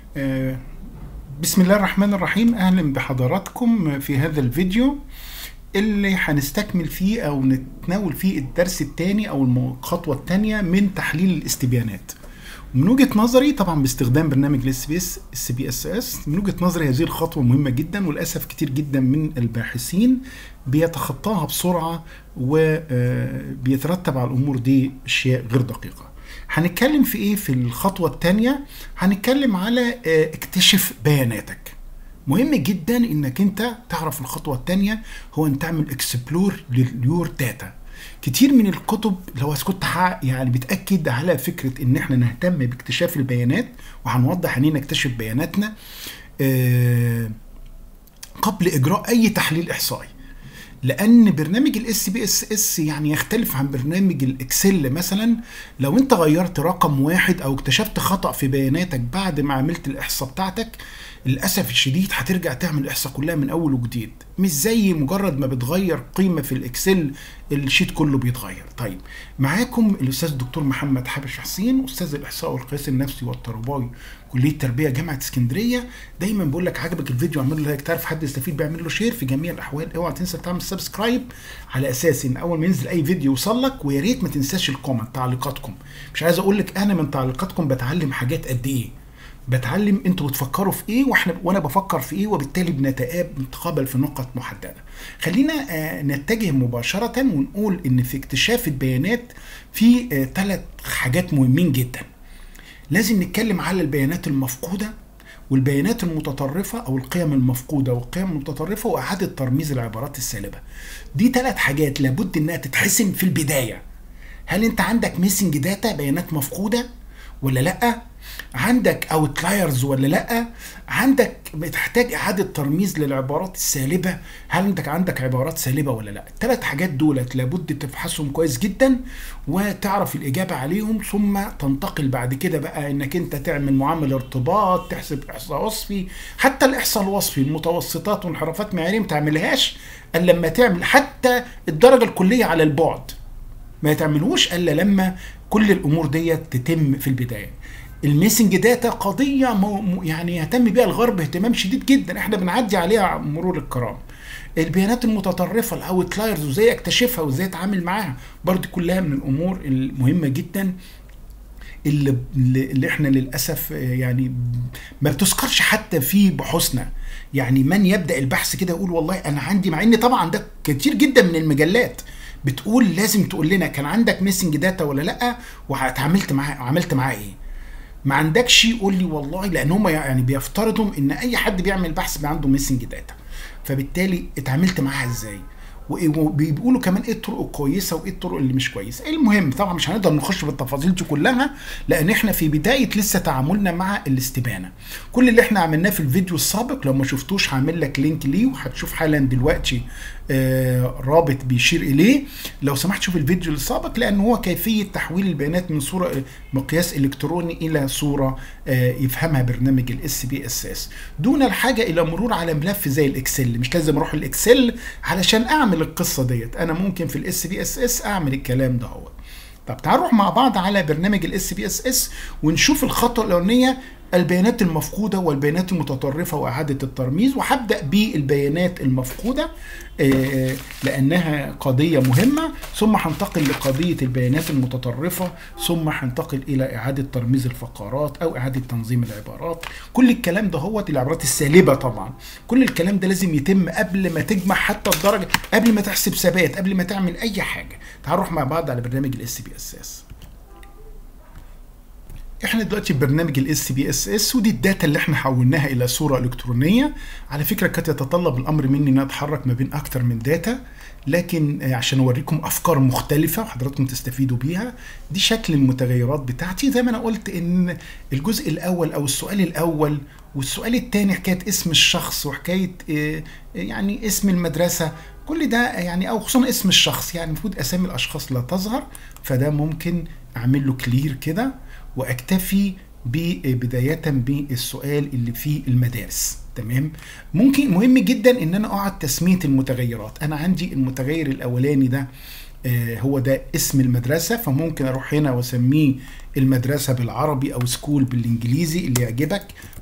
آه، بسم الله الرحمن الرحيم. أهلا بحضراتكم في هذا الفيديو اللي هنستكمل فيه أو نتناول فيه الدرس الثاني أو الخطوة الثانية من تحليل الاستبيانات. من وجهة نظري طبعا باستخدام برنامج السي بي اس اس، من وجهة نظري هذه الخطوة مهمة جدا، وللأسف كتير جدا من الباحثين بيتخطاها بسرعة وبيترتب على الأمور دي أشياء غير دقيقة. هنتكلم في ايه في الخطوة الثانية؟ هنتكلم على اكتشف بياناتك. مهم جدا انك انت تعرف الخطوة الثانية هو ان تعمل اكسبلور لليور داتا. كتير من الكتب لو كنت يعني بتأكد على فكرة ان احنا نهتم باكتشاف البيانات، وهنوضح ان نكتشف بياناتنا قبل اجراء اي تحليل احصائي. لان برنامج الاس بي اس اس يعني يختلف عن برنامج الاكسل. مثلا لو انت غيرت رقم واحد او اكتشفت خطأ في بياناتك بعد ما عملت الاحصاء بتاعتك، للاسف الشديد هترجع تعمل الاحصاء كلها من اول وجديد، مش زي مجرد ما بتغير قيمه في الاكسل الشيت كله بيتغير. طيب، معاكم الاستاذ الدكتور محمد حبش حسين، استاذ الاحصاء والقياس النفسي والتربوي، كليه التربيه جامعه اسكندريه. دايما بقول لك عجبك الفيديو اعمل له لايك، تعرف حد يستفيد بيعمل له شير. في جميع الاحوال اوعى تنسى تعمل سبسكرايب على اساس ان اول ما ينزل اي فيديو يوصل لك. ويا ريت ما تنساش الكومنت، تعليقاتكم. مش عايز اقول لك انا من تعليقاتكم بتعلم حاجات قد ايه، بتعلم انتوا بتفكروا في ايه وانا بفكر في ايه، وبالتالي بنتقابل في نقط محدده. خلينا نتجه مباشره ونقول ان في اكتشاف البيانات في 3 حاجات مهمين جدا. لازم نتكلم على البيانات المفقوده والبيانات المتطرفه او القيم المفقوده والقيم المتطرفه واعاده ترميز العبارات السالبه. دي 3 حاجات لابد انها تتحسم في البدايه. هل انت عندك ميسنج داتا، بيانات مفقوده ولا لا؟ عندك اوتلايرز ولا لا؟ عندك بتحتاج اعاده ترميز للعبارات السالبه، هل انت عندك عبارات سالبه ولا لا؟ ال3 حاجات دولت لابد تفحصهم كويس جدا وتعرف الاجابه عليهم، ثم تنتقل بعد كده بقى انك انت تعمل معامل ارتباط، تحسب احصاء وصفي. حتى الاحصاء الوصفي المتوسطات وانحرافات معياريه ما تعملهاش الا لما تعمل حتى الدرجه الكليه على البعد، ما تعملوش الا لما كل الامور ديت تتم في البدايه. الميسنج داتا قضيه يعني يهتم بها الغرب اهتمام شديد جدا، احنا بنعدي عليها مرور الكرام. البيانات المتطرفه الاوتلايرز وازاي اكتشفها وازاي اتعامل معاها، برضه كلها من الامور المهمه جدا اللي احنا للاسف يعني ما بتذكرش حتى في بحوثنا. يعني من يبدا البحث كده يقول والله انا عندي، مع ان طبعا ده كتير جدا من المجلات بتقول لازم تقول لنا كان عندك ميسنج داتا ولا لا، واتعاملت معاه عملت معاه ايه. ما عندكش قول لي والله، لان هم يعني بيفترضوا ان اي حد بيعمل بحث بيبقى عنده ميسنج داتا، فبالتالي اتعاملت معاها ازاي، وبيقولوا كمان ايه الطرق الكويسه وايه الطرق اللي مش كويسه. المهم طبعا مش هنقدر نخش بالتفاصيل دي كلها لان احنا في بدايه لسه تعاملنا مع الاستبانه. كل اللي احنا عملناه في الفيديو السابق لو ما شفتوش هعمل لك لينك ليه، وهتشوف حالا دلوقتي رابط بيشير اليه. لو سمحت شوف الفيديو السابق، لان هو كيفيه تحويل البيانات من صوره مقياس الكتروني الى صوره يفهمها برنامج الاس بي اس اس، دون الحاجه الى مرور على ملف زي الاكسل. مش لازم اروح الاكسل علشان اعمل القصه ديت، انا ممكن في الاس بي اس اس اعمل الكلام ده هو. طب تعالوا نروح مع بعض على برنامج الاس بي اس اس ونشوف الخطوه الاولانيه، البيانات المفقوده والبيانات المتطرفه واعاده الترميز. وهبدا بالبيانات المفقوده لانها قضيه مهمه، ثم هنتقل لقضيه البيانات المتطرفه، ثم هنتقل الى اعاده ترميز الفقرات او اعاده تنظيم العبارات. كل الكلام ده هو العبارات السالبه طبعا، كل الكلام ده لازم يتم قبل ما تجمع حتى الدرجه، قبل ما تحسب ثبات، قبل ما تعمل اي حاجه. تعالوا نروح مع بعض على برنامج الاس بي اس اس. احنا دلوقتي ببرنامج الاس بي اس اس، ودي الداتا اللي احنا حولناها الى صوره الكترونيه. على فكره كانت يتطلب الامر مني ان اتحرك ما بين اكتر من داتا، لكن عشان اوريكم افكار مختلفه وحضراتكم تستفيدوا بيها. دي شكل المتغيرات بتاعتي. زي ما انا قلت ان الجزء الاول او السؤال الاول والسؤال الثاني حكايه اسم الشخص وحكايه يعني اسم المدرسه، كل ده يعني، او خصوصا اسم الشخص، يعني المفروض اسامي الاشخاص لا تظهر، فده ممكن اعمل له كلير كده واكتفي بداية بالسؤال اللي فيه المدارس. تمام. ممكن مهم جدا ان انا اقعد تسمية المتغيرات. انا عندي المتغير الاولاني ده هو ده اسم المدرسة، فممكن اروح هنا واسميه المدرسة بالعربي او سكول بالانجليزي اللي يعجبك.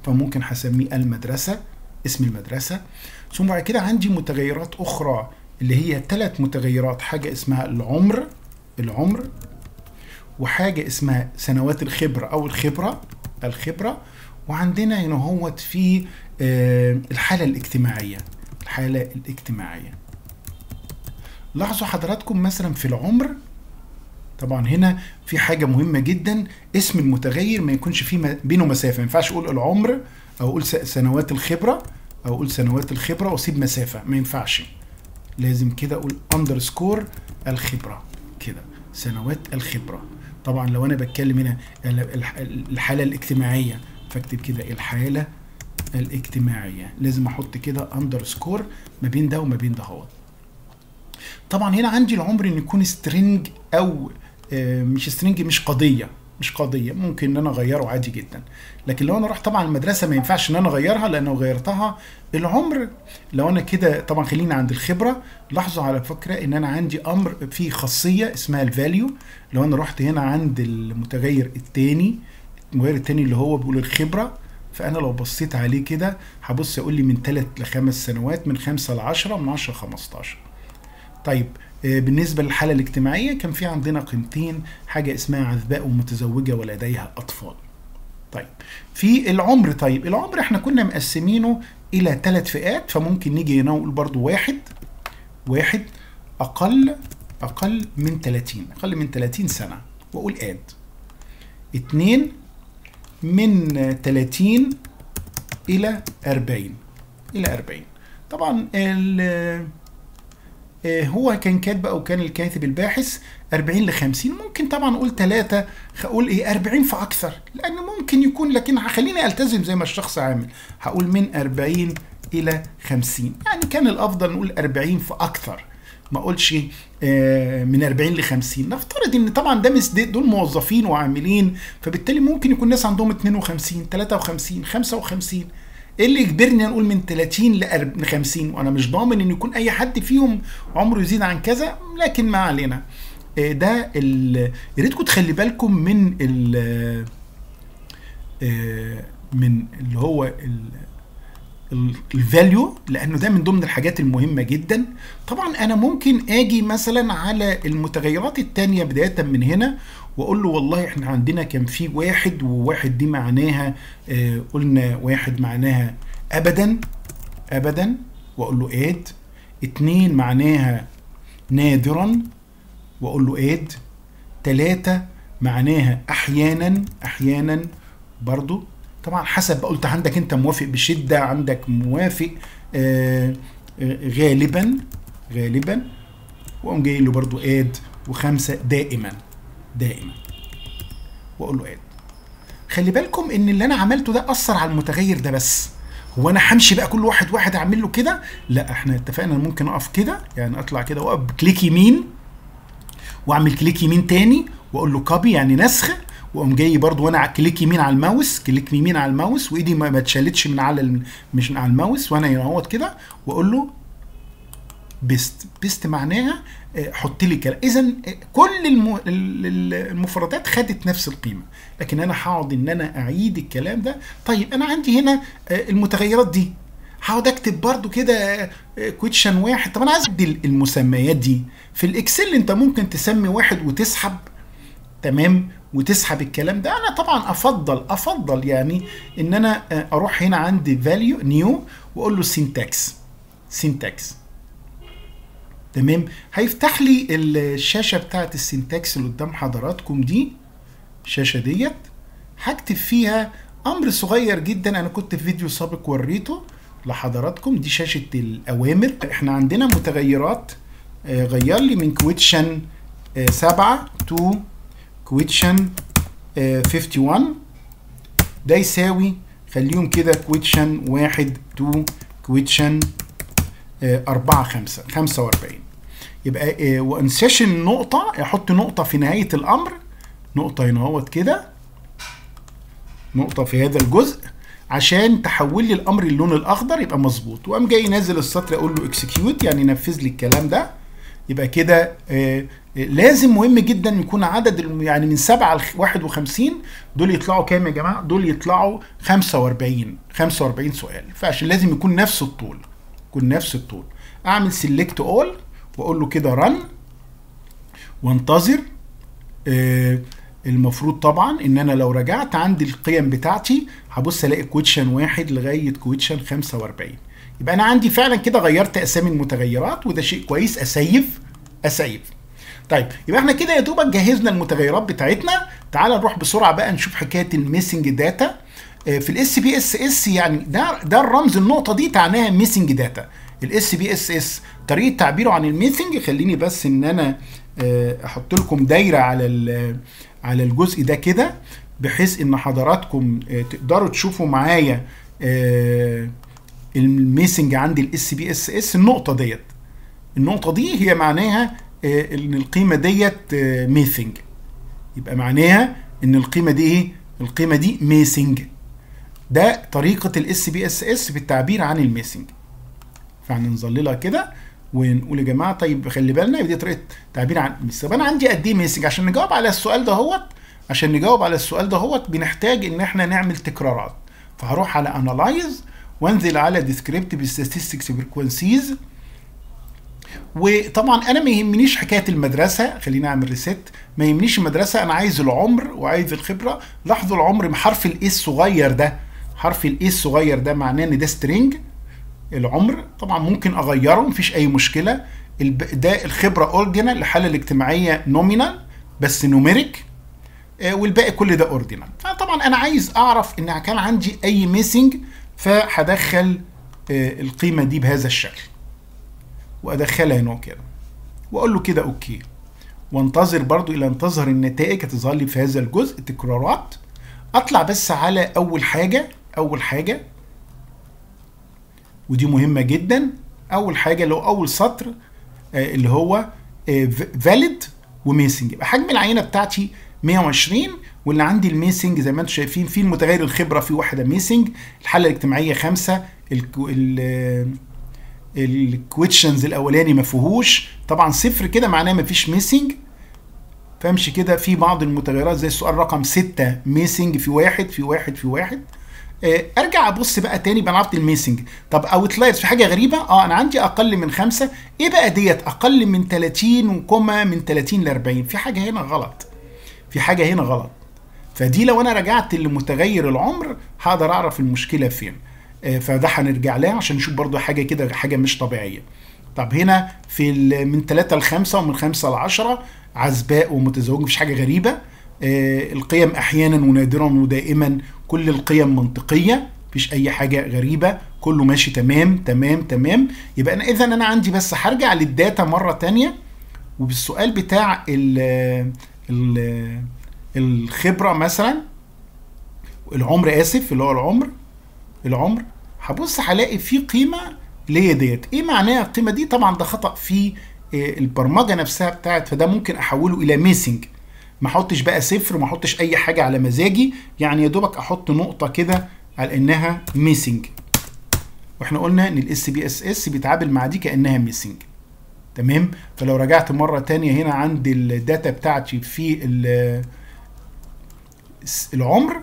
فممكن هسميه المدرسة، اسم المدرسة. ثم بعد كده عندي متغيرات أخرى اللي هي 3 متغيرات، حاجة اسمها العمر، وحاجة اسمها سنوات الخبرة أو الخبرة، وعندنا هنا هوت في الحالة الاجتماعية. لاحظوا حضراتكم مثلا في العمر، طبعا هنا في حاجة مهمة جدا، اسم المتغير ما يكونش فيه بينه مسافة. ما ينفعش اقول العمر او اقول سنوات الخبرة واسيب مسافة، ما ينفعش. لازم كده اقول اندرسكور الخبرة كده، سنوات الخبرة. طبعا لو انا بتكلم هنا الحالة الاجتماعية فاكتب كده الحالة الاجتماعية، لازم احط كده اندرسكور ما بين ده وما بين ده هو. طبعا هنا عندي العمر ان يكون سترينج او مش سترينج، مش قضية، ممكن ان انا اغيره عادي جدا. لكن لو انا رحت طبعا المدرسة ما ينفعش ان انا اغيرها، لانه غيرتها. العمر لو انا كده طبعا خلينا عند الخبرة. لاحظوا على فكرة ان انا عندي امر فيه خاصية اسمها الفاليو. لو انا رحت هنا عند المتغير الثاني اللي هو بيقول الخبرة، فانا لو بصيت عليه كده هبص يقول لي من 3 ل5 سنوات، من 5 ل 10، من 10 ل 15. طيب بالنسبة للحالة الاجتماعية كان في عندنا قيمتين، حاجة اسمها عذباء ومتزوجة ولديها أطفال. طيب في العمر، العمر احنا كنا مقسمينه إلى 3 فئات، فممكن نيجي هنا ونقول برضو واحد أقل من 30 سنة وأقول آد. 2 من 30 إلى 40. طبعا هو كان كاتب او كان الكاتب الباحث 40 ل 50. ممكن طبعا اقول 3، اقول 40 فاكثر، لان ممكن يكون، لكن خليني التزم زي ما الشخص عامل، هقول من 40 الى 50. يعني كان الافضل نقول 40 فاكثر، ما اقولش من 40 ل 50. نفترض ان طبعا ده دول موظفين وعاملين، فبالتالي ممكن يكون ناس عندهم 52 53 55. ايه اللي يجبرني نقول من 30 ل 50 وانا مش ضامن ان يكون اي حد فيهم عمره يزيد عن كذا؟ لكن ما علينا. ده يا ريتكم تخلي بالكم من اللي هو الفاليو، لانه ده من ضمن الحاجات المهمه جدا. طبعا انا ممكن اجي مثلا على المتغيرات الثانيه بدايه من هنا واقول له والله احنا عندنا كان في 1، وواحد دي معناها قلنا 1 معناها ابدا واقول له اد. 2 معناها نادرا واقول له اد. 3 معناها احيانا برضو. طبعا حسب قلت عندك انت موافق بشدة، عندك موافق غالبا واقوم جاي له برضو اد. و5 دائما واقول له اد. خلي بالكم ان اللي انا عملته ده اثر على المتغير ده بس. هو انا همشي بقى كل واحد اعمل له كده؟ لا، احنا اتفقنا ممكن اقف كده، يعني اطلع كده واقف بكليك يمين واعمل كليك يمين تاني واقول له كوبي يعني نسخ، واقوم جاي برضو وانا كليك يمين على الماوس، وايدي ما اتشالتش مش على الماوس، وانا اهوت كده واقول له بيست معناها حط لي كلام. اذا كل المفردات خدت نفس القيمه، لكن انا هقعد ان انا اعيد الكلام ده. طيب انا عندي هنا المتغيرات دي، هقعد اكتب برضو كده كويتشن 1. طب انا عايز ادي المسميات دي. في الاكسل انت ممكن تسمي 1 وتسحب، تمام، وتسحب الكلام ده. انا طبعا افضل يعني ان انا اروح هنا عند فاليو نيو واقول له سينتاكس، تمام. هيفتح لي الشاشه بتاعت السينتاكس اللي قدام حضراتكم دي، الشاشه ديت هكتب فيها امر صغير جدا. انا كنت في فيديو سابق وريته لحضراتكم، دي شاشه الاوامر. احنا عندنا متغيرات، غير لي من كويتشن 7 تو كويتشن 51. ده يساوي، خليهم كده كويتشن 1 تو كويتشن 45. يبقى وانساش النقطة، احط نقطة في نهاية الامر، نقطة هنا اهوت كده، نقطة في هذا الجزء عشان تحول لي الامر اللون الاخضر يبقى مظبوط. وقام جاي نازل السطر اقول له اكسكيوت يعني نفذ لي الكلام ده. يبقى كده لازم مهم جدا يكون عدد يعني من 7 ل 51 دول يطلعوا كام يا جماعه؟ دول يطلعوا 45 سؤال، فعشان لازم يكون نفس الطول، يكون نفس الطول. اعمل سيلكت اول واقول له كده رن وانتظر. المفروض طبعا ان انا لو رجعت عند القيم بتاعتي هبص الاقي كويتشن 1 لغايه كويتشن 45. يبقى انا عندي فعلا كده غيرت اسامي المتغيرات، وده شيء كويس. اسيف. طيب يبقى احنا كده يا دوبك جهزنا المتغيرات بتاعتنا. تعال نروح بسرعه بقى نشوف حكايه الميسنج داتا في الاس بي اس اس. يعني ده الرمز، النقطه دي تعناها ميسنج داتا. الاس بي اس اس طريقه تعبيره عن الميسنج. خليني بس ان انا احط لكم دايره على الجزء ده كده، بحيث ان حضراتكم تقدروا تشوفوا معايا الميسنج عندي الاس بي اس اس. النقطه دي هي معناها ان القيمه ديت ميسنج. يبقى معناها ان القيمه دي ايه؟ القيمه دي ميسنج. ده طريقه الاس بي اس اس في التعبير عن الميسنج. فهنظللها كده ونقول يا جماعه طيب خلي بالنا دي طريقه تعبير عن الميسنج. طب انا عندي قد ايه ميسنج؟ عشان نجاوب على السؤال دهوت بنحتاج ان احنا نعمل تكرارات. فهروح على انالايز وانزل على ديسكريبتيف statistics frequencies. وطبعا انا ما يهمنيش حكايه المدرسه، خلينا اعمل ريست. ما يهمنيش المدرسه، انا عايز العمر وعايز الخبره. لاحظوا العمر حرف الاي الصغير ده، حرف الاي الصغير ده معناه ان ده سترينج. العمر طبعا ممكن اغيره، مفيش اي مشكله. ده الخبره اورجينال، الحاله الاجتماعيه نومينال بس نوميريك، والباقي كل ده اوردينال. فطبعا انا عايز اعرف ان كان عندي اي ميسنج، فهدخل القيمه دي بهذا الشكل وادخلها هنا كده واقول له كده اوكي، وانتظر برضو الى ان تظهر النتائج. هتظهر لي في هذا الجزء تكرارات. اطلع بس على اول حاجه ودي مهمه جدا. اول حاجه اللي هو اول سطر اللي هو فاليد وميسنج. يبقى حجم العينه بتاعتي 120، واللي عندي الميسنج زي ما انتم شايفين في المتغير الخبره في واحده ميسنج، الحاله الاجتماعيه 5، الكويشنز الاولاني ما فيهوش طبعا 0 كده معناه ما فيش ميسنج. فامشي كده في بعض المتغيرات زي السؤال رقم 6 ميسنج في واحد. ارجع ابص بقى تاني بقى عرفت الميسنج. طب اوتلايرز في حاجه غريبه، انا عندي اقل من 5. ايه بقى ديت؟ اقل من 30 وكوما من 30 ل 40. في حاجه هنا غلط. فدي لو انا رجعت لمتغير العمر هقدر اعرف المشكله فين. فده هنرجع لها عشان نشوف برضو حاجه كده، حاجه مش طبيعيه. طب هنا في من 3 ل 5 ومن 5 ل 10 عزباء ومتزوج، مفيش حاجه غريبه. القيم احيانا ونادرا ودائما، كل القيم منطقيه، مفيش اي حاجه غريبه، كله ماشي تمام. يبقى انا عندي بس هرجع للداتا مره تانية، وبالسؤال بتاع الخبره مثلا، العمر اسف، اللي هو العمر هبص هلاقي في قيمه اللي هي ديت. ايه معناها القيمه دي؟ طبعا ده خطا في البرمجه نفسها بتاعت، فده ممكن احوله الى ميسنج. ما احطش بقى 0، ما احطش اي حاجه على مزاجي، يعني يا دوبك احط نقطه كده على انها ميسنج. واحنا قلنا ان الاس بي اس اس بيتعامل مع دي كانها ميسنج. تمام. فلو رجعت مره تانية هنا عند الداتا بتاعتي في العمر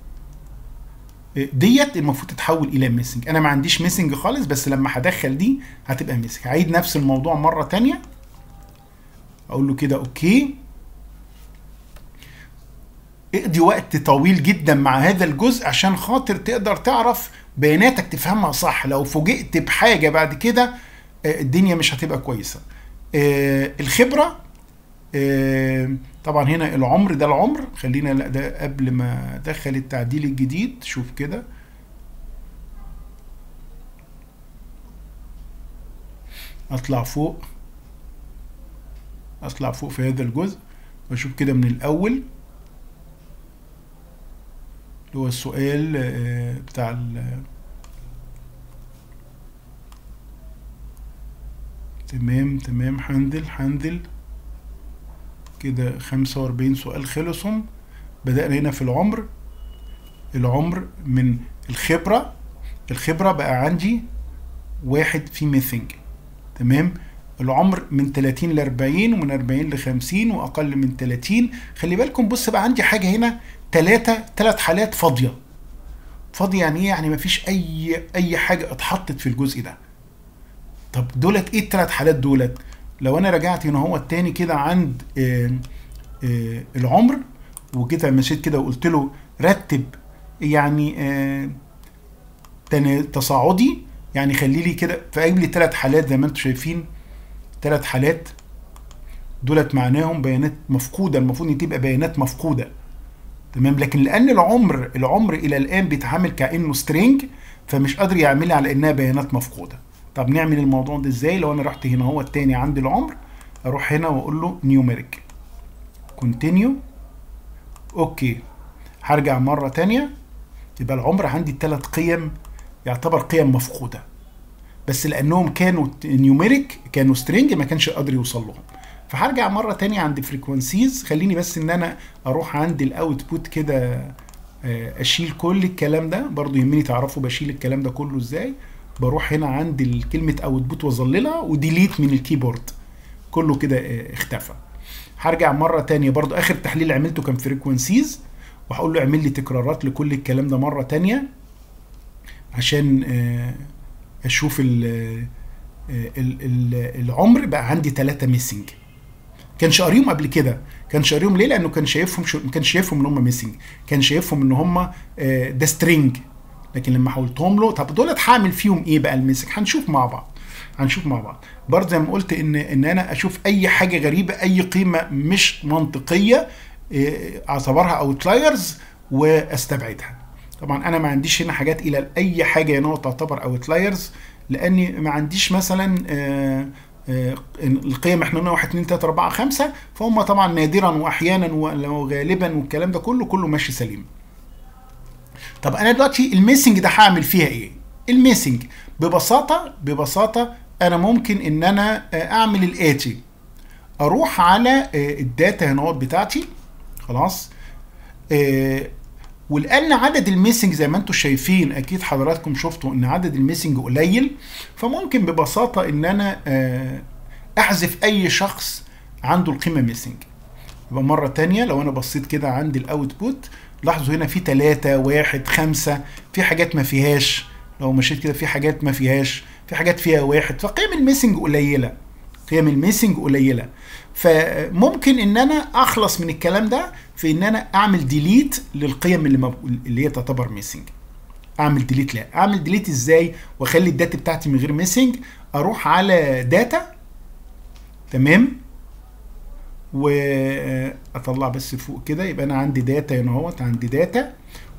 ديت المفروض تتحول الى ميسنج. انا ما عنديش ميسنج خالص، بس لما هدخل دي هتبقى ميسنج. هعيد نفس الموضوع مره تانية، اقول له كده اوكي. اقضي وقت طويل جدا مع هذا الجزء عشان خاطر تقدر تعرف بياناتك تفهمها صح. لو فوجئت بحاجه بعد كده الدنيا مش هتبقى كويسه. الخبره طبعا هنا العمر، ده العمر. خلينا لا ده قبل ما ادخل التعديل الجديد. شوف كده اطلع فوق في هذا الجزء واشوف كده من الاول اللي هو السؤال بتاع تمام. هندل كده 45 سؤال خلصهم. بدأنا هنا في العمر من الخبرة بقى عندي 1 في ميسنج. تمام. العمر من 30 ل 40 ومن 40 ل 50 واقل من 30. خلي بالكم بص بقى عندي حاجه هنا ثلاث حالات فاضيه. فاضيه يعني ايه؟ يعني مفيش اي حاجه اتحطت في الجزء ده. طب دولت ايه الثلاث حالات دولت؟ لو انا رجعت هنا هو التاني كده عند العمر وكده مشيت كده وقلت له رتب يعني تصاعدي، يعني خلي لي كده فاجيب لي ثلاث حالات زي ما انتم شايفين. ثلاث حالات دولت معناهم بيانات مفقوده، المفروض ان تبقى بيانات مفقوده تمام. لكن لان العمر الى الان بيتعامل كانه سترينج فمش قادر يعملها على انها بيانات مفقوده. طب نعمل الموضوع ده ازاي؟ لو انا رحت هنا هو التاني عند العمر، اروح هنا واقول له نيوميريك كونتينيو. اوكي، هرجع مره تانيه. يبقى العمر عندي الثلاث قيم يعتبر قيم مفقوده، بس لانهم كانوا نيوميريك كانوا سترينج ما كانش قادر يوصل لهم. فهرجع مره تانية عند فريكوانسيز. خليني بس ان انا اروح عند الاوتبوت كده، اشيل كل الكلام ده. برضو يهمني تعرفوا بشيل الكلام ده كله ازاي. بروح هنا عند كلمه اوتبوت واظللها وديليت من الكيبورد، كله كده اختفى. هرجع مره تانية برضو اخر تحليل عملته كان فريكوانسيز، وهقول له اعمل لي تكرارات لكل الكلام ده مره تانية عشان اشوف العمر. بقى عندي 3 ميسنج، كانش قاريهم قبل كده. كانش قاريهم ليه؟ لانه كان شايفهم ما كانش شايفهم ان هم ميسنج، كان شايفهم ان هم ده سترينج. لكن لما حولتهم له، طب دولت هعمل فيهم ايه بقى الميسنج؟ هنشوف مع بعض. برضه زي ما قلت ان انا اشوف اي حاجه غريبه، اي قيمه مش منطقيه اعتبرها اوتلايرز واستبعدها. طبعا انا ما عنديش هنا حاجات الى اي حاجه هنا تعتبر اوتلايرز، لاني ما عنديش مثلا القيم احنا قلنا 1 2 3 4 5، فهم طبعا نادرا واحيانا وغالبا والكلام ده كله ماشي سليم. طب انا دلوقتي الميسنج ده هعمل فيها ايه؟ الميسنج ببساطه انا ممكن ان انا اعمل الاتي. اروح على الداتا هنا بتاعتي خلاص، ولان عدد الميسنج زي ما انتم شايفين اكيد حضراتكم شفتوا ان عدد الميسنج قليل، فممكن ببساطه ان انا احذف اي شخص عنده القيمه ميسنج. يبقى مره تانية لو انا بصيت كده عند الاوتبوت، لاحظوا هنا في 3 1 5، في حاجات ما فيهاش. لو مشيت كده في حاجات ما فيهاش، في حاجات فيها 1، فقيم الميسنج قليله. فممكن ان انا اخلص من الكلام ده في ان انا اعمل ديليت للقيم اللي هي تعتبر ميسنج. اعمل ديليت ازاي واخلي الداتا بتاعتي من غير ميسنج؟ اروح على داتا تمام، واطلع بس فوق كده. يبقى انا عندي داتا هنا اهوت، عندي داتا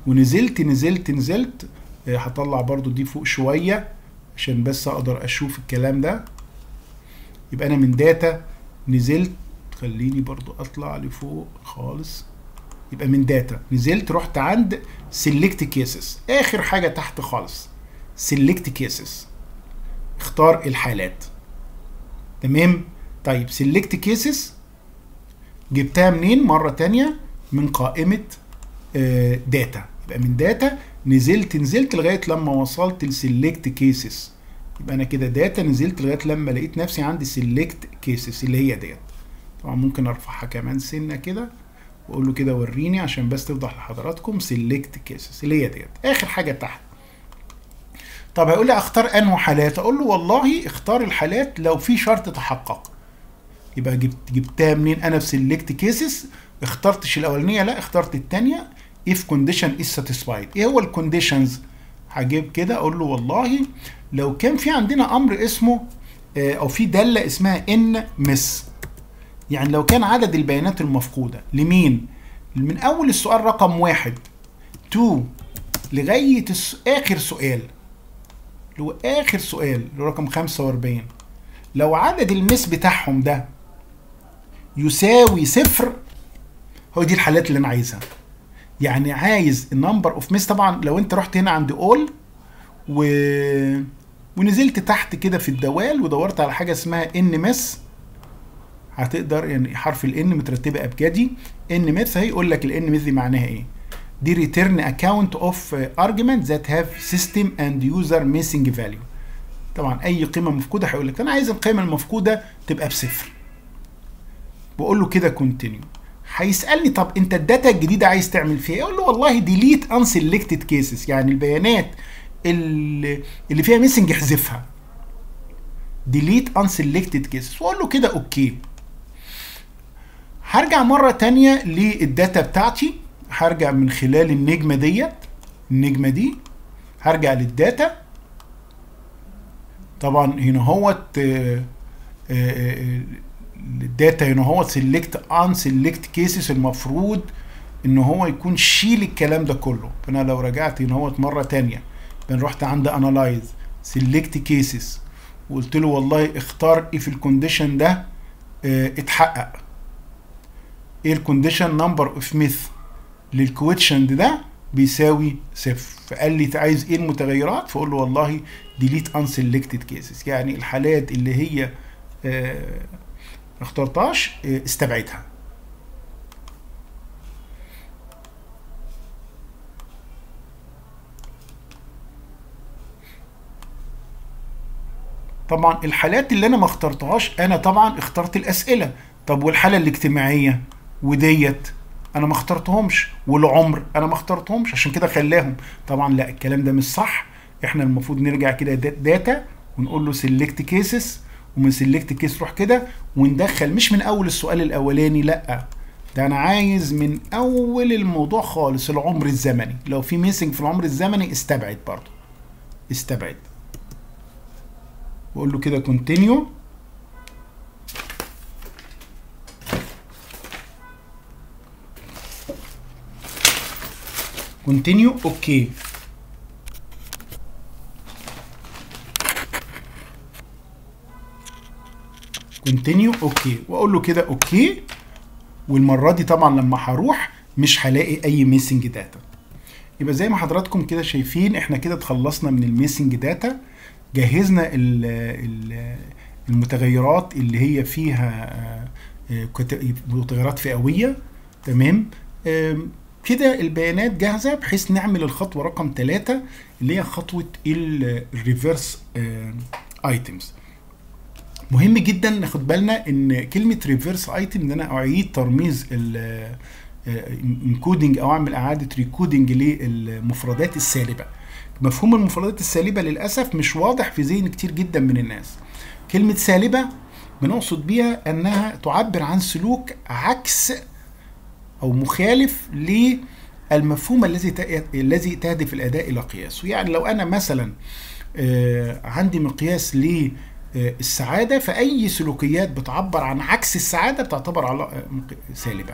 ونزلت هطلع برضو دي فوق شويه عشان بس اقدر اشوف الكلام ده. يبقى انا من داتا نزلت، خليني برضو اطلع لفوق خالص. يبقى من داتا نزلت رحت عند سيلكت كيسز، اخر حاجه تحت خالص سيلكت كيسز، اختار الحالات تمام. طيب سيلكت كيسز جبتها منين؟ مره تانية من قائمه داتا. يبقى من داتا نزلت لغايه لما وصلت لسيلكت كيسز. يبقى انا كده داتا نزلت لغايه لما لقيت نفسي عندي سيلكت كيسز اللي هي ديت. طبعا ممكن ارفعها كمان سنه كده واقول له كده وريني عشان بس توضح لحضراتكم سيلكت كيسز اللي هي ديت اخر حاجه تحت. طب هيقول لي اختار انه حالات، اقول له والله اختار الحالات لو في شرط تحقق. يبقى جبتها منين؟ انا في سيلكت كيسز اخترتش الاولانيه، لا اخترت الثانيه if condition is satisfied. ايه هو الكونديشنز؟ هجيب كده اقول له والله لو كان في عندنا امر اسمه او في داله اسمها ان مس، يعني لو كان عدد البيانات المفقوده لمين؟ من اول السؤال رقم 1 2 لغايه اخر سؤال اللي هو اخر سؤال اللي هو رقم 45، لو عدد المس بتاعهم ده يساوي 0 هو دي الحالات اللي انا عايزها. يعني عايز النمبر اوف مس. طبعا لو انت رحت هنا عند اول ونزلت تحت كده في الدوال ودورت على حاجه اسمها ان مس، هتقدر يعني حرف الان مترتبه ابجدي ان مس، هيقول لك الان مس دي معناها ايه؟ دي ريتيرن اكاونت اوف ارجيومنت ذات هاف سيستم اند يوزر ميسنج فاليو. طبعا اي قيمه مفقوده هيقول لك انا عايز القيمه المفقوده تبقى بصفر. بقول له كده كونتينيو. هيسالني طب انت الداتا الجديده عايز تعمل فيها ايه؟ اقول له والله ديليت ان سيلكتد كيسز، يعني البيانات اللي فيها ميسنج احذفها. ديليت ان سيلكتد كيسز، واقول له كده اوكي. هرجع مره تانية للداتا بتاعتي، هرجع من خلال النجمه ديت، النجمه دي هرجع للداتا. طبعا هنا هوت الداتا هنا هو سيلكت ان سيلكت كيسز، المفروض ان هو يكون شيل الكلام ده كله. فانا لو رجعت هنا هو مره تانية، رحت عند انالايز سيلكت كيسز وقلت له والله اختار ايه في الكونديشن ده اتحقق، ايه الكونديشن نمبر اوف ميث للكويتشن ده بيساوي صفر. فقال لي عايز ايه المتغيرات؟ فاقول له والله ديليت ان سيلكتد كيسز، يعني الحالات اللي هي ما اخترتهاش استبعدها. طبعا الحالات اللي انا ما اخترتهاش، انا طبعا اخترت الاسئله. طب والحاله الاجتماعيه وديت انا ما اخترتهمش، والعمر انا ما اخترتهمش، عشان كده خلاهم. طبعا لا، الكلام ده مش صح. احنا المفروض نرجع كده داتا ونقول له سيلكت كيسز، ومن سيلكت كيس روح كده وندخل مش من اول السؤال الاولاني، لا ده انا عايز من اول الموضوع خالص العمر الزمني. لو في ميسنج في العمر الزمني استبعد برضه، استبعد. واقول له كده كونتينيو. كونتينيو اوكي. كونتينيو اوكي، واقول له كده اوكي. والمره دي طبعا لما هروح مش هلاقي اي ميسنج داتا. يبقى زي ما حضراتكم كده شايفين احنا كده اتخلصنا من الميسنج داتا، جهزنا المتغيرات اللي هي فيها متغيرات فئويه. تمام كده البيانات جاهزه، بحيث نعمل الخطوه رقم 3 اللي هي خطوه الريفرس ايتمز. مهم جدا ناخد بالنا ان كلمه ريفرس ايتم ان انا اعيد ترميز انكودنج او اعمل اعاده ريكودنج للمفردات السالبه. مفهوم المفردات السالبه للاسف مش واضح في ذهن كتير جدا من الناس. كلمه سالبه بنقصد بيها انها تعبر عن سلوك عكس او مخالف للمفهوم الذي تهدف الاداء الى قياسه. يعني لو انا مثلا عندي مقياس للسعاده، فاي سلوكيات بتعبر عن عكس السعاده بتعتبر على سالبه.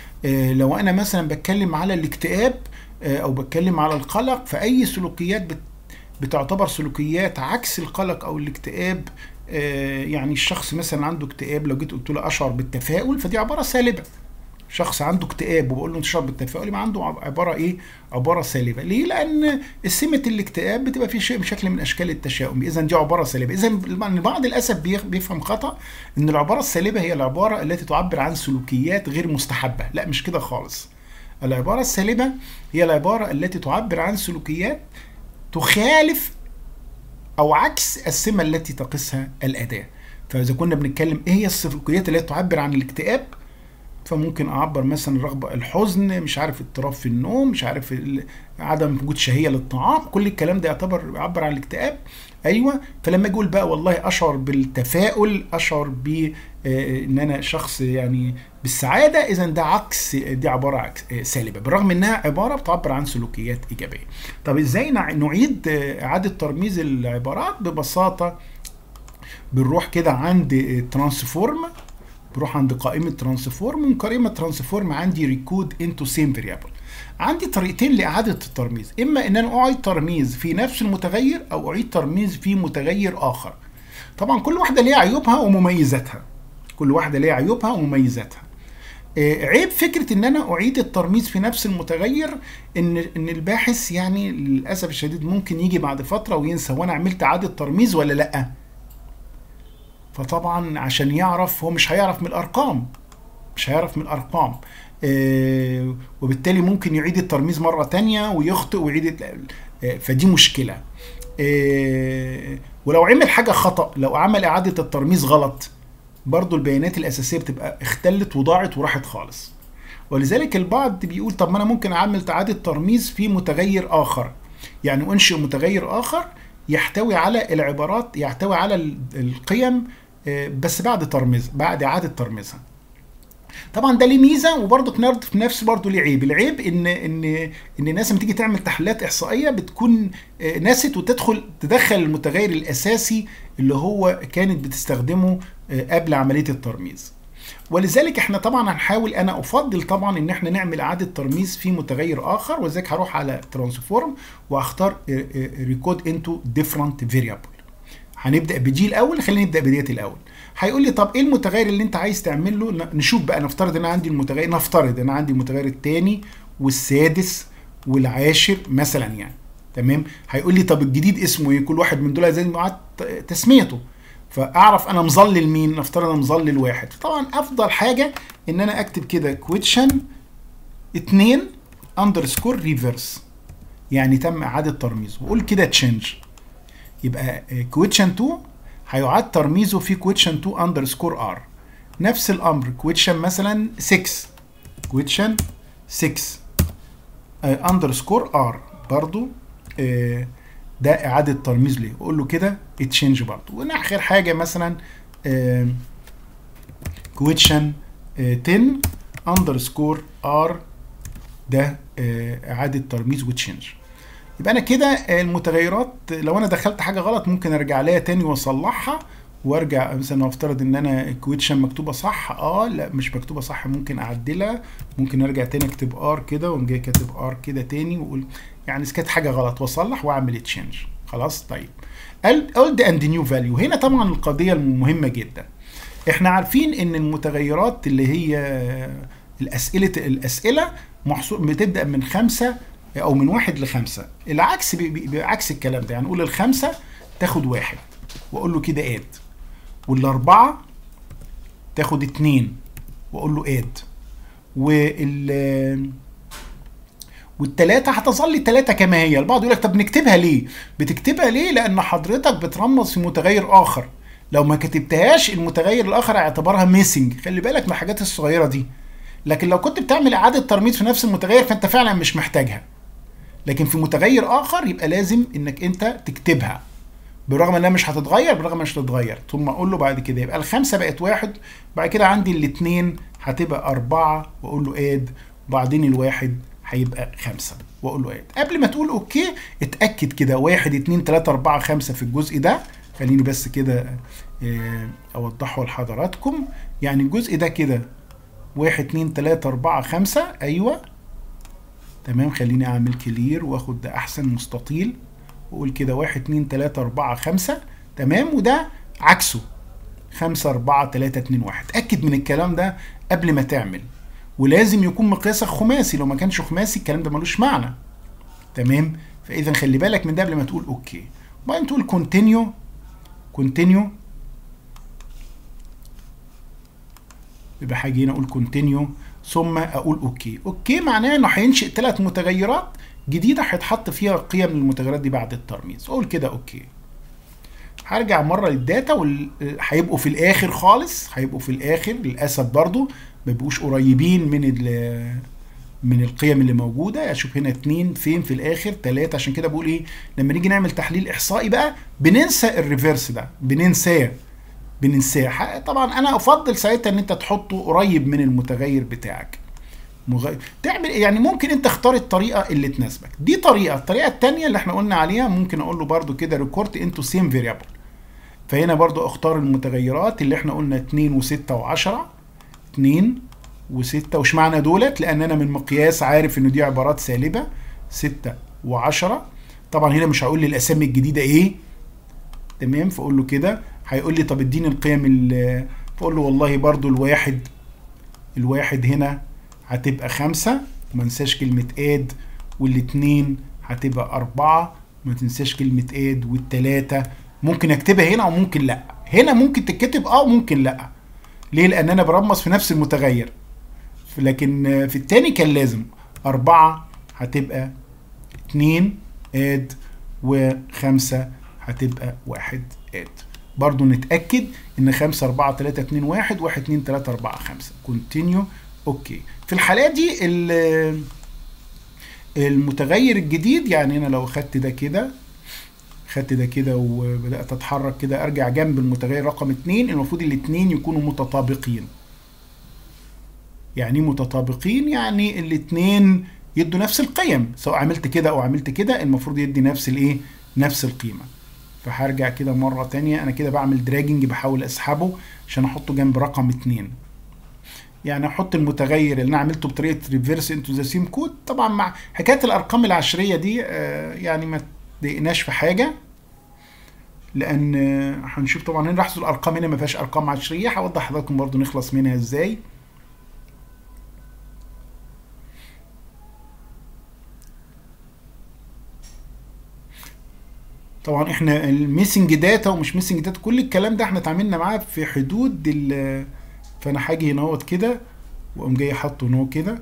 لو انا مثلا بتكلم على الاكتئاب او بتكلم على القلق، فاي سلوكيات بتعتبر سلوكيات عكس القلق او الاكتئاب. يعني الشخص مثلا عنده اكتئاب، لو جيت قلت له اشعر بالتفاؤل فدي عباره سالبه. شخص عنده اكتئاب وبقول له انت تشعر بالتفاؤل، يبقى عنده عباره ايه؟ عباره سالبه. ليه؟ لان سمه الاكتئاب بتبقى في شيء بشكل من اشكال التشاؤم، اذا دي عباره سالبه. اذا البعض للاسف بيفهم خطا ان العباره السالبه هي العباره التي تعبر عن سلوكيات غير مستحبه. لا، مش كده خالص. العباره السالبه هي العباره التي تعبر عن سلوكيات تخالف او عكس السمه التي تقيسها الاداه. فاذا كنا بنتكلم ايه هي السلوكيات التي تعبر عن الاكتئاب، فممكن اعبر مثلا الرغبه، الحزن، مش عارف اضطراب في النوم، مش عارف عدم وجود شهيه للطعام، كل الكلام ده يعبر عن الاكتئاب. ايوه. فلما اقول بقى والله اشعر بالتفاؤل، اشعر ب ان انا شخص يعني بالسعاده، اذا ده عكس، دي عباره عكس سالبه، بالرغم انها عباره بتعبر عن سلوكيات ايجابيه. طب ازاي نعيد اعاده ترميز العبارات؟ ببساطه بنروح كده عند ترانسفورم، بروح عند قائمه ترانسفورم، ومن قائمه ترانسفورم عندي ريكود انتو سيم فاريبل. عندي طريقتين لاعاده الترميز، اما ان انا اعيد ترميز في نفس المتغير او اعيد ترميز في متغير اخر. طبعا كل واحده ليها عيوبها ومميزاتها، كل واحده ليها عيوبها ومميزاتها. عيب فكره ان انا اعيد الترميز في نفس المتغير ان الباحث يعني للاسف الشديد ممكن يجي بعد فتره وينسى وانا عملت اعاده ترميز ولا لا. فطبعا عشان يعرف، هو مش هيعرف من الارقام، مش هيعرف من الارقام، وبالتالي ممكن يعيد الترميز مره تانية ويخطئ ويعيد، فدي مشكله. ولو عمل حاجه خطا، لو عمل اعاده الترميز غلط، برضو البيانات الاساسيه بتبقى اختلت وضاعت وراحت خالص. ولذلك البعض بيقول طب ما انا ممكن اعمل اعاده ترميز في متغير اخر، يعني انشئ متغير اخر يحتوي على العبارات، يحتوي على القيم بس بعد ترميز، بعد اعاده ترميزها. طبعا ده ليه ميزه، وبرضه في نفس برضه ليه عيب. العيب ان الناس لما تيجي تعمل تحليلات احصائيه بتكون نست تدخل المتغير الاساسي اللي هو كانت بتستخدمه قبل عمليه الترميز. ولذلك احنا طبعا هنحاول، انا افضل طبعا ان احنا نعمل اعاده ترميز في متغير اخر، ولذلك هروح على ترانسفورم واختار ريكود انتو ديفرنت فاريبل. هنبدا بدي الاول، خلينا نبدا بديت الاول. هيقول لي طب ايه المتغير اللي انت عايز تعمله؟ نشوف بقى، نفترض ان انا عندي المتغير، نفترض انا عندي المتغير الثاني والسادس والعاشر مثلا يعني، تمام. هيقول لي طب الجديد اسمه ايه؟ كل واحد من دول لازم يقعد تسميته، فاعرف انا مظلل مين. نفترض انا مظلل واحد، طبعا افضل حاجه ان انا اكتب كده كويتشن 2 اندرسكور ريفرس، يعني تم اعاده ترميزه، واقول كده تشينج. يبقى كويتشن 2 هيعاد ترميزه في كويتشن 2 اندرسكور ار. نفس الامر كويتشن مثلا 6، كويتشن 6 اندرسكور ار برضو ده اعاده ترميز ليه، اقول له كده تشينج برضو. واخر حاجه مثلا كويتشن 10 اندرسكور ار، ده اعاده ترميز وتشينج. يبقى انا كده المتغيرات لو انا دخلت حاجه غلط ممكن ارجع لها تاني واصلحها، وارجع مثلا افترض ان انا كويتشن مكتوبه صح، لا مش مكتوبه صح، ممكن اعدلها، ممكن ارجع تاني اكتب ار كده، وأقوم جاي كاتب ار كده تاني، واقول يعني اذا كانت حاجه غلط واصلح واعمل تشينج. خلاص طيب. اولد اند نيو فاليو، هنا طبعا القضيه المهمه جدا. احنا عارفين ان المتغيرات اللي هي الاسئله بتبدا من 5 او من 1 ل5. العكس بعكس الكلام ده، يعني نقول ال5 تاخد 1 واقول له كده اد، وال4 تاخد 2 واقول له اد، والثلاثه هتظل الثلاثه كما هي. البعض يقول لك طب نكتبها ليه؟ بتكتبها ليه؟ لان حضرتك بترمز في متغير اخر، لو ما كتبتهاش المتغير الاخر هيعتبرها ميسنج. خلي بالك من الحاجات الصغيره دي. لكن لو كنت بتعمل اعاده ترميز في نفس المتغير فانت فعلا مش محتاجها، لكن في متغير اخر يبقى لازم انك انت تكتبها، بالرغم انها مش هتتغير، بالرغم مش هتتغير. ثم اقول له بعد كده يبقى ال5 بقت 1، بعد كده عندي ال2 هتبقى 4، واقول له اد، وبعدين ال1 هيبقى 5 واقول له اد. قبل ما تقول اوكي اتاكد كده 1 2 3 4 5 في الجزء ده. خليني بس كده اوضحه لحضراتكم. يعني الجزء ده كده 1 2 3 4 5، ايوه تمام. خليني اعمل كلير واخد ده احسن مستطيل، واقول كده 1 2 3 4 5 تمام. وده عكسه 5 4 3 2 1. اتاكد من الكلام ده قبل ما تعمل، ولازم يكون مقياسك خماسي، لو ما كانش خماسي الكلام ده ملوش معنى، تمام. فاذا خلي بالك من ده قبل ما تقول اوكي. وبعدين تقول كونتينيو، كونتينيو، يبقى هاجي هنا اقول كونتينيو ثم اقول اوكي. اوكي معناه انه هينشئ 3 متغيرات جديده هيتحط فيها قيم المتغيرات دي بعد الترميز. اقول كده اوكي. هرجع مره للداتا هيبقوا في الاخر خالص، هيبقوا في الاخر للاسف برضو ما بيبقوش قريبين من القيم اللي موجوده. اشوف هنا 2 فين في الاخر، 3. عشان كده بقول ايه، لما نيجي نعمل تحليل احصائي بقى بننسى الريفرس ده، بننساه. طبعا انا افضل ساعتها ان انت تحطه قريب من المتغير بتاعك. تعمل يعني ممكن انت اختار الطريقه اللي تناسبك. دي طريقه. الطريقه الثانيه اللي احنا قلنا عليها ممكن اقول له برده كده ريكورد انتو سيم فاريبل. فهنا برده اختار المتغيرات اللي احنا قلنا 2 و6 و10. 2 و6، وش معنى دولت؟ لان انا من مقياس عارف ان دي عبارات سالبه 6 و10. طبعا هنا مش هقول لي الاسامي الجديده ايه، تمام. فاقول له كده هيقول لي طب اديني القيم فاقول له والله برده الواحد هنا هتبقى 5، وما ننساش كلمة اد، والاثنين هتبقى 4، وما تنساش كلمة اد، والثلاثة ممكن اكتبها هنا وممكن لا. هنا ممكن تتكتب وممكن لا. ليه؟ لان انا برمز في نفس المتغير. لكن في الثاني كان لازم 4 هتبقى 2 اد، و5 هتبقى 1 اد. برضو نتأكد ان 5 4 3 2 1 1 2 3 4 5 كونتينيو. اوكي. في الحالة دي المتغير الجديد، يعني انا لو خدت ده كده وبدأت اتحرك كده ارجع جنب المتغير رقم 2، المفروض الاتنين يكونوا متطابقين. يعني متطابقين يعني الاتنين يدوا نفس القيم، سواء عملت كده او عملت كده المفروض يدي نفس القيمة. فهرجع كده مرة تانية، انا كده بعمل دراجنج، بحاول اسحبه عشان احطه جنب رقم 2. يعني احط المتغير اللي انا عملته بطريقة ريفيرس انتو ذا سيم كود. طبعا مع حكاية الارقام العشرية دي يعني ما تضايقناش في حاجة، لان هنشوف طبعا هنا لاحظوا الارقام هنا ما فيهاش ارقام عشرية. هوضح لحضراتكم برضو نخلص منها ازاي. طبعا احنا الميسنج داتا ومش ميسنج داتا كل الكلام ده احنا اتعاملنا معاه في حدود فانا هاجي هنا كده واقوم جاي حاطه هنا كده،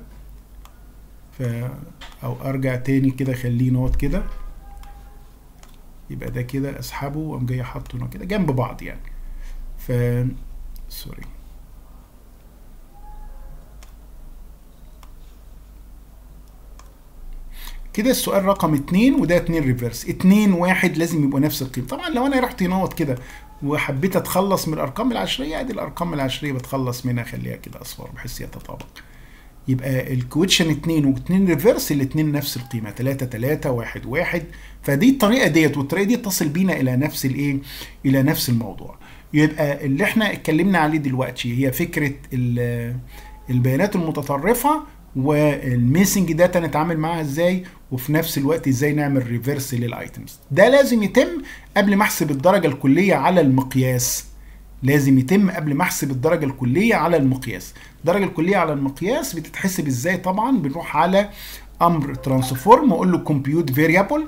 او ارجع تاني كده اخليه هنا كده، يبقى ده كده اسحبه واقوم جاي حاطه هنا كده جنب بعض يعني. سوري. كده السؤال رقم 2 وده 2 ريفرس، 2 1 لازم يبقوا نفس القيمة. طبعا لو انا رحت هنا كده وحبيت اتخلص من الارقام العشرية، ادي الارقام العشرية بتخلص منها، خليها كده اصفر بحيث يتطابق. يبقى الكويتشن 2 و2 ريفرس الاتنين نفس القيمة، 3 3 1 1. فدي الطريقة ديت، والطريقة دي تصل بينا الى نفس الى نفس الموضوع. يبقى اللي احنا اتكلمنا عليه دلوقتي هي فكرة البيانات المتطرفة والميسنج داتا نتعامل معاها ازاي، وفي نفس الوقت ازاي نعمل ريفرس للايتمز. ده لازم يتم قبل ما احسب الدرجة الكلية على المقياس. لازم يتم قبل ما احسب الدرجة الكلية على المقياس. الدرجة الكلية على المقياس بتتحسب ازاي؟ طبعا بنروح على امر ترانسفورم واقول له كومبيوت فاريبل،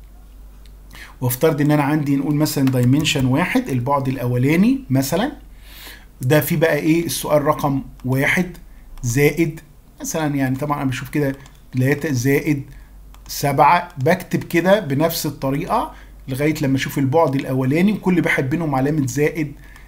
وافترض ان انا عندي نقول مثلا دايمنشن 1 البعد الاولاني مثلا، ده في بقى ايه السؤال رقم 1 زائد مثلا، يعني طبعا انا بشوف كده 3 زائد 7، بكتب كده بنفس الطريقة لغاية لما اشوف البعد الاولاني وكل واحد بينهم علامة زائد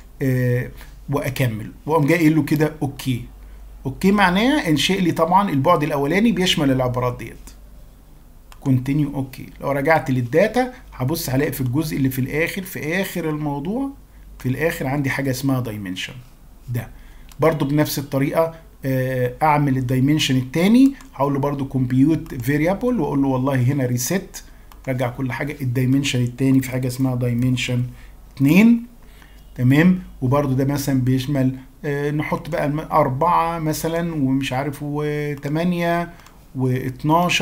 واكمل، واقوم جاي قايل له كده اوكي. اوكي معناه انشئ لي طبعا البعد الاولاني بيشمل العبارات ديت. كونتينيو. اوكي. لو رجعت للداتا هبص هلاقي في الجزء اللي في اخر الموضوع، في الاخر عندي حاجه اسمها دايمنشن. ده برضو بنفس الطريقه اعمل الدايمنشن الثاني، هقول له برضو كومبيوت فاريبل واقول له والله هنا ريسيت، رجع كل حاجه. الدايمنشن الثاني في حاجه اسمها دايمنشن 2. تمام. وبرضو ده مثلا بيشمل نحط بقى 4 مثلا ومش عارف و8 و12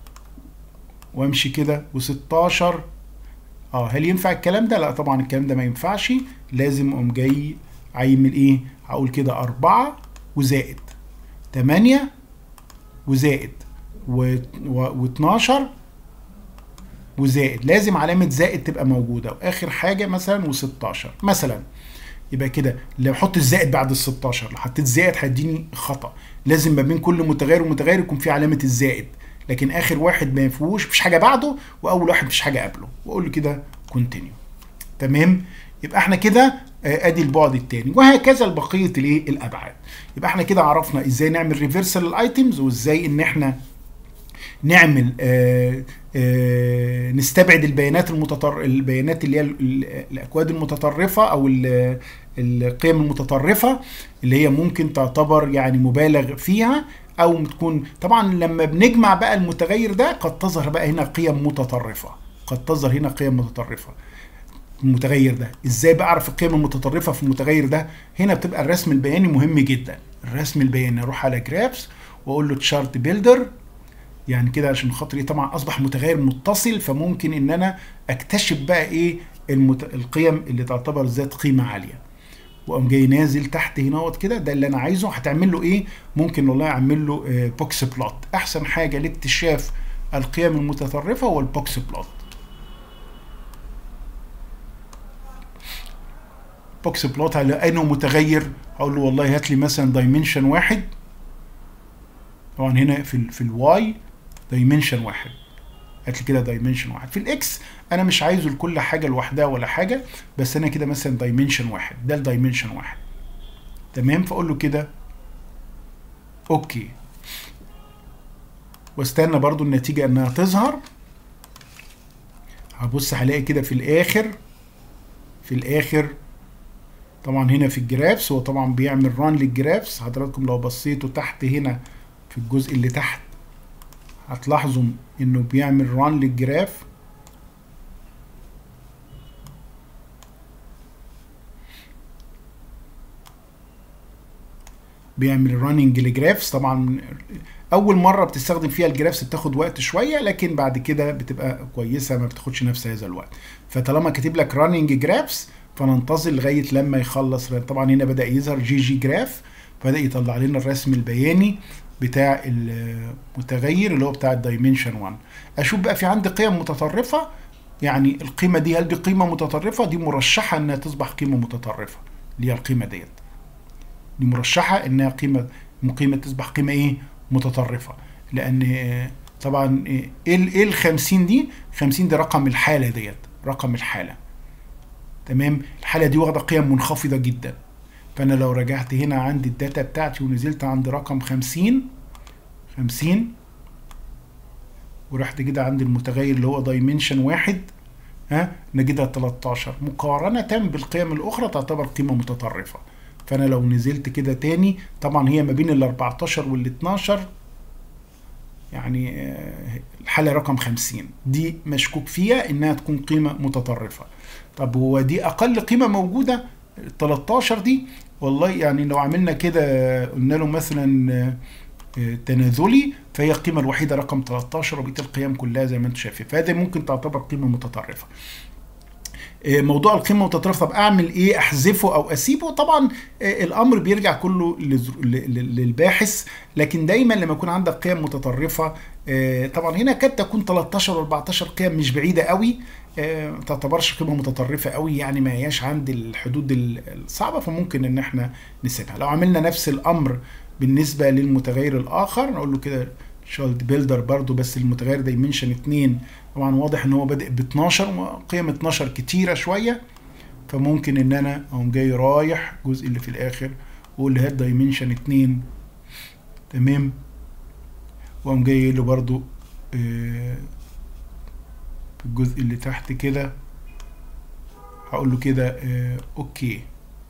وامشي كده و16. هل ينفع الكلام ده؟ لا طبعا الكلام ده ما ينفعش. لازم اقوم جاي عايمل ايه؟ هقول كده 4 وزائد 8 وزائد و12 وزائد، لازم علامة زائد تبقى موجودة، واخر حاجة مثلا و16 مثلا. يبقى كده لو احط الزائد بعد ال16، لو حطيت زائد هيديني خطأ. لازم ما بين كل متغير ومتغير يكون في علامة الزائد، لكن اخر واحد ما فيهوش، مفيش حاجة بعده، واول واحد مفيش حاجة قبله، واقول له كده كونتينيو. تمام. يبقى احنا كده ادي البعد الثاني، وهكذا بقية الابعاد. يبقى احنا كده عرفنا ازاي نعمل ريفرسال للايتمز، وازاي ان احنا نعمل نستبعد البيانات البيانات اللي هي الاكواد المتطرفه او القيم المتطرفه اللي هي ممكن تعتبر يعني مبالغ فيها، او تكون طبعا لما بنجمع بقى المتغير ده قد تظهر بقى هنا قيم متطرفه، قد تظهر هنا قيم متطرفه. المتغير ده ازاي بعرف القيم المتطرفه في المتغير ده؟ هنا بتبقى الرسم البياني مهم جدا. الرسم البياني اروح على جرافس واقول له تشارت بيلدر، يعني كده عشان خاطر ايه؟ طبعا اصبح متغير متصل، فممكن ان انا اكتشف بقى ايه القيم اللي تعتبر ذات قيمه عاليه، واقوم جاي نازل تحت هنا كده. ده اللي انا عايزه. هتعمل له ايه؟ ممكن والله اعمل له بوكس بلوت. احسن حاجه لاكتشاف القيم المتطرفه هو البوكس بلوت. بوكس بلوت على انه متغير، هقول له والله هات لي مثلا دايمنشن 1. طبعا هنا في الواي دايمنشن 1، هات لي كده دايمنشن واحد. في الاكس انا مش عايزه لكل حاجه لوحدها ولا حاجه، بس انا كده مثلا دايمنشن واحد، ده الدايمنشن واحد. تمام، فاقول له كده اوكي، واستنى برضو النتيجه انها تظهر. هبص هلاقي كده في الاخر طبعا هنا في الجرافس هو طبعا بيعمل ران للجرافس. حضراتكم لو بصيتوا تحت هنا في الجزء اللي تحت هتلاحظوا انه بيعمل ران للجراف. بيعمل راننج لجرافس. طبعا اول مره بتستخدم فيها الجرافس بتاخد وقت شويه، لكن بعد كده بتبقى كويسه ما بتاخدش نفس هذا الوقت. فطالما كاتب لك راننج جرافس فننتظر لغايه لما يخلص. طبعا هنا بدا يظهر جي جراف، فبدا يطلع لنا الرسم البياني بتاع المتغير اللي هو بتاع الدايمنشن 1. اشوف بقى في عندي قيم متطرفه، يعني القيمه دي هل دي قيمه متطرفه؟ دي مرشحه انها تصبح قيمه متطرفه، اللي هي القيمه دي مرشحه انها قيمه تصبح قيمه ايه؟ متطرفه. لان طبعا ايه ال 50 دي؟ 50 ده رقم الحاله ديت، رقم الحاله. تمام، الحاله دي واخده قيم منخفضه جدا. فانا لو رجعت هنا عندي الداتا بتاعتي ونزلت عند رقم 50 ورحت كده عند المتغير اللي هو دايمنشن واحد، نجدها 13 مقارنه بالقيم الاخرى تعتبر قيمه متطرفه. فانا لو نزلت كده تاني طبعا هي ما بين ال 14 وال 12، يعني الحاله رقم 50 دي مشكوك فيها انها تكون قيمه متطرفه. طب هو دي اقل قيمه موجوده ال 13 دي؟ والله يعني لو عملنا كده قلنا له مثلا تنازلي، فهي القيمه الوحيده رقم 13، وبقيه القيم كلها زي ما انتم شايفين، فهذه ممكن تعتبر قيمه متطرفه. موضوع القيمه المتطرفه، طب اعمل ايه؟ احذفه او اسيبه؟ طبعا الامر بيرجع كله للباحث، لكن دايما لما يكون عندك قيم متطرفه طبعا هنا قد تكون 13 و14 قيم مش بعيده قوي، ما تعتبرش قيمه متطرفه قوي، يعني ما هياش عند الحدود الصعبه، فممكن ان احنا نسيبها. لو عملنا نفس الامر بالنسبه للمتغير الاخر، نقول له كده شالد بيلدر برضو، بس المتغير دايمنشن 2 طبعا واضح ان هو بادئ ب 12، قيم 12 كتيره شويه، فممكن ان انا اقوم جاي رايح الجزء اللي في الاخر واقول له هات دايمنشن 2. تمام، واقوم جاي له برضو في الجزء اللي تحت كده هقول له كده اوكي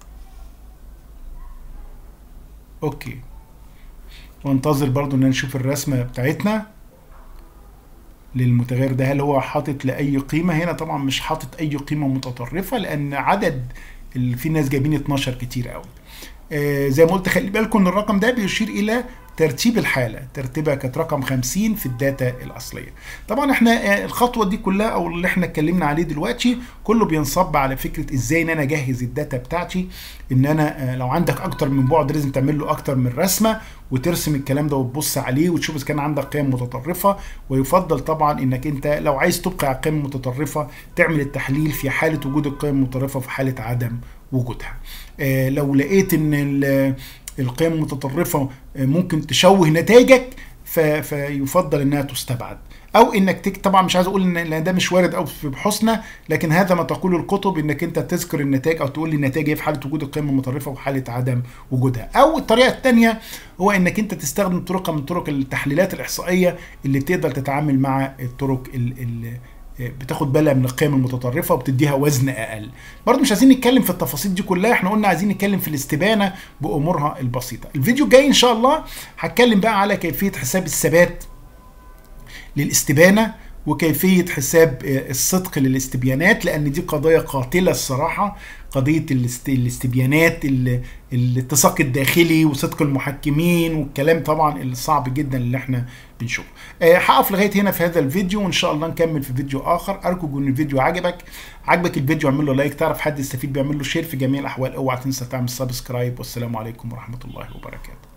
وانتظر برضو ان انا نشوف الرسمه بتاعتنا للمتغير ده هل هو حاطط لاي قيمه. هنا طبعا مش حاطط اي قيمه متطرفه، لان عدد اللي في ناس جايبين 12 كتير قوي. زي ما قلت خلي بالكم ان الرقم ده بيشير الى ترتيب الحاله، ترتيبها كانت رقم 50 في الداتا الاصليه. طبعا احنا الخطوه دي كلها او اللي احنا اتكلمنا عليه دلوقتي كله بينصب على فكره ازاي ان انا اجهز الداتا بتاعتي. ان انا لو عندك اكتر من بعد لازم تعمل له اكتر من رسمه وترسم الكلام ده وتبص عليه وتشوف اذا كان عندك قيم متطرفه. ويفضل طبعا انك انت لو عايز تبقي على القيم المتطرفه تعمل التحليل في حاله وجود القيم المتطرفه وفي حاله عدم وجودها. لو لقيت ان القيم المتطرفه ممكن تشوه نتائجك فيفضل انها تستبعد، او انك طبعا مش عايز اقول ان ده مش وارد او في بحوثنا، لكن هذا ما تقول الكتب انك انت تذكر النتائج او تقول لي النتائج ايه في حاله وجود القيم المتطرفه وفي حاله عدم وجودها. او الطريقه الثانيه هو انك انت تستخدم طرق من طرق التحليلات الاحصائيه اللي تقدر تتعامل مع الطرق بتاخد بالها من القيم المتطرفه وبتديها وزن اقل. برضه مش عايزين نتكلم في التفاصيل دي كلها، احنا قلنا عايزين نتكلم في الاستبانه بامورها البسيطه. الفيديو الجاي ان شاء الله هتكلم بقى على كيفيه حساب الثبات للاستبانه وكيفيه حساب الصدق للاستبيانات، لان دي قضايا قاتله الصراحه، قضيه الاستبيانات، الاتساق الداخلي وصدق المحكمين والكلام طبعا الصعب جدا اللي احنا بنشوفه. هقف لغايه هنا في هذا الفيديو، وان شاء الله نكمل في فيديو اخر. ارجو ان الفيديو عجبك الفيديو اعمل له لايك، تعرف حد يستفيد بيعمل له شير. في جميع الاحوال اوعى تنسى تعمل سبسكرايب، والسلام عليكم ورحمه الله وبركاته.